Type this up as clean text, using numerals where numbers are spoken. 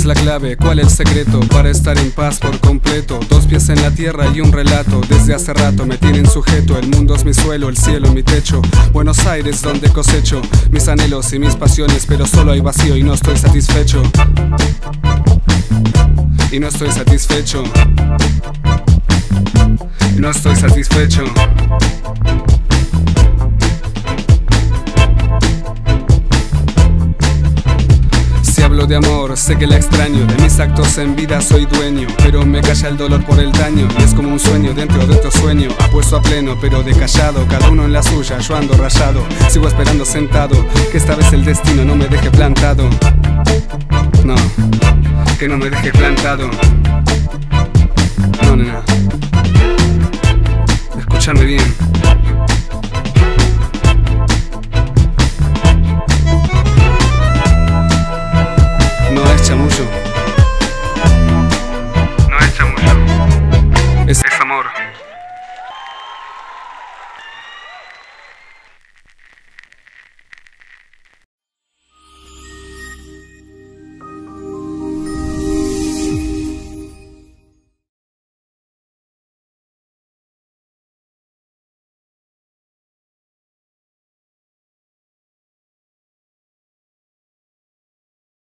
la clave? ¿Cuál el secreto? Para estar en paz por completo. Dos pies en la tierra y un relato. Desde hace rato me tienen sujeto. El mundo es mi suelo, el cielo mi techo. Buenos Aires donde cosecho mis anhelos y mis pasiones, pero solo hay vacío y no estoy satisfecho. Y no estoy satisfecho. No estoy satisfecho. Si hablo de amor, sé que la extraño. De mis actos en vida soy dueño, pero me calla el dolor por el daño. Y es como un sueño dentro de otro sueño, apuesto a pleno pero de callado. Cada uno en la suya, yo ando rayado. Sigo esperando sentado, que esta vez el destino no me deje plantado. No, que no me deje plantado. No, nena, escúchame bien.